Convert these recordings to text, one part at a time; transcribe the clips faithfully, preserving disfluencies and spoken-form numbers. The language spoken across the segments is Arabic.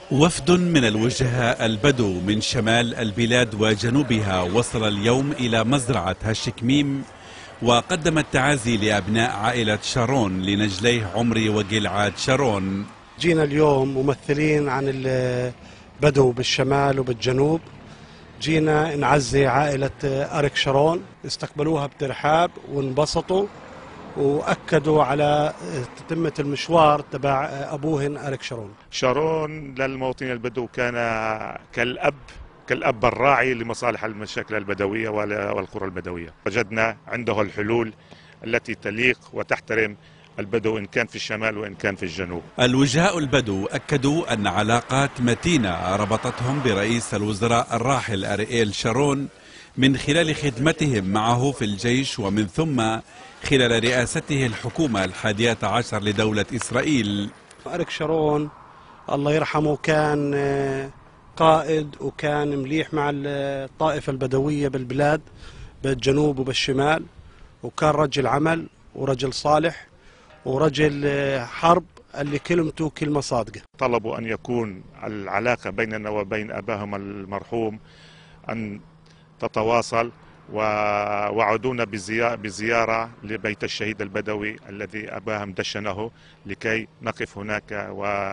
وفد من الوجهاء البدو من شمال البلاد وجنوبها وصل اليوم إلى مزرعة هشكميم وقدم التعازي لأبناء عائلة شارون لنجليه عمري وجلعاد شارون. جينا اليوم ممثلين عن البدو بالشمال وبالجنوب، جينا نعزي عائلة أريك شارون، استقبلوها بترحاب وانبسطوا وأكدوا على تتمة المشوار تبع أبوهن أريك شارون. شارون للمواطنين البدو كان كالأب كالأب الراعي لمصالح المشاكل البدوية والقرى البدوية. وجدنا عنده الحلول التي تليق وتحترم البدو إن كان في الشمال وإن كان في الجنوب. الوجهاء البدو أكدوا أن علاقات متينة ربطتهم برئيس الوزراء الراحل أرييل شارون من خلال خدمتهم معه في الجيش ومن ثم خلال رئاسته الحكومة الحادية عشر لدولة إسرائيل. أريك شارون الله يرحمه كان قائد وكان مليح مع الطائفة البدوية بالبلاد بالجنوب وبالشمال، وكان رجل عمل ورجل صالح ورجل حرب اللي كلمته كلمة صادقة. طلبوا أن يكون العلاقة بيننا وبين أباهم المرحوم أن تتواصل، ووعدونا بزيارة لبيت الشهيد البدوي الذي أباهم دشنه لكي نقف هناك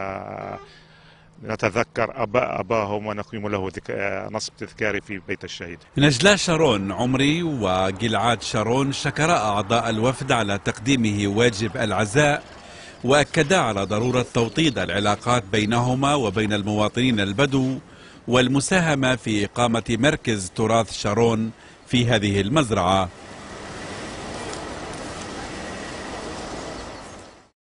ونتذكر أباء أباهم ونقيم له نصب تذكاري في بيت الشهيد. نجلا شارون عمري وجلعاد شارون شكر أعضاء الوفد على تقديمه واجب العزاء، وأكدا على ضرورة توطيد العلاقات بينهما وبين المواطنين البدو والمساهمة في إقامة مركز تراث شارون في هذه المزرعة.